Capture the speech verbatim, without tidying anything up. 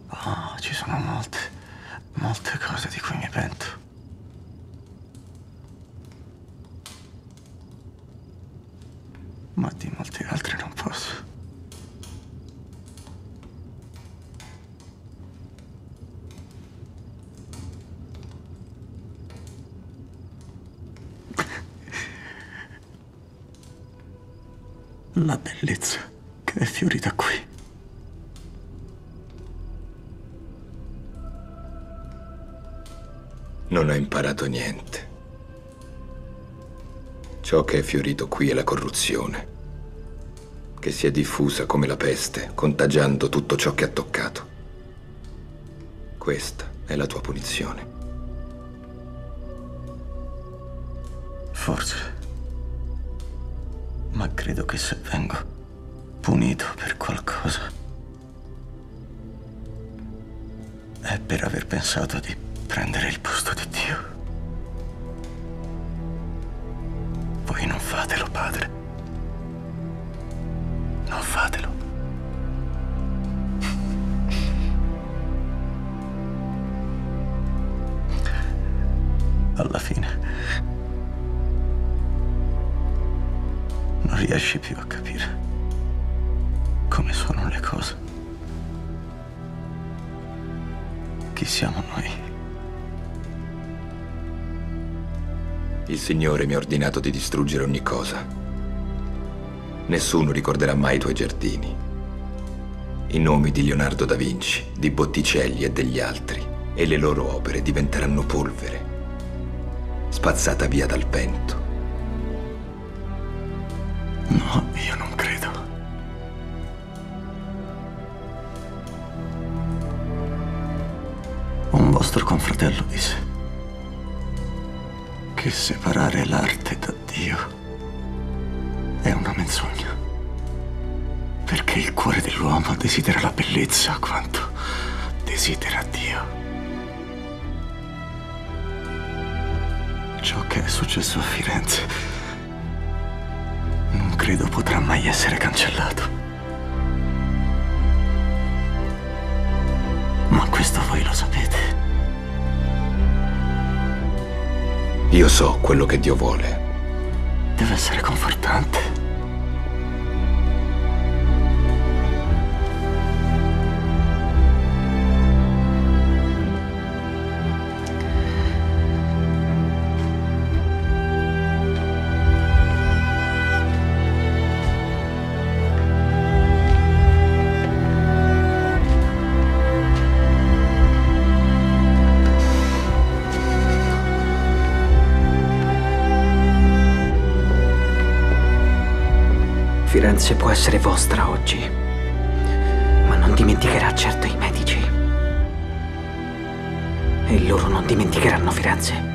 Oh, ci sono molte, molte cose di cui mi pento. Ma di molte altre non posso. La bellezza che è fiorita qui. Non ho imparato niente. Ciò che è fiorito qui è la corruzione, che si è diffusa come la peste, contagiando tutto ciò che ha toccato. Questa è la tua punizione. Forse. Ma credo che se vengo punito per qualcosa è per aver pensato di prendere il posto di Dio. Voi non fatelo, padre. Non fatelo. Alla fine non riesci più a capire come sono le cose. Chi siamo noi? Il Signore mi ha ordinato di distruggere ogni cosa. Nessuno ricorderà mai i tuoi giardini. I nomi di Leonardo da Vinci, di Botticelli e degli altri, e le loro opere diventeranno polvere, spazzata via dal vento. No, io non credo. Un vostro confratello disse che separare l'arte da Dio è una menzogna, perché il cuore dell'uomo desidera la bellezza quanto desidera Dio. Ciò che è successo a Firenze non credo potrà mai essere cancellato. Ma questo voi lo sapete. Io so quello che Dio vuole. Deve essere confortante. Firenze può essere vostra oggi, ma non dimenticherà certo i medici. E loro non dimenticheranno Firenze.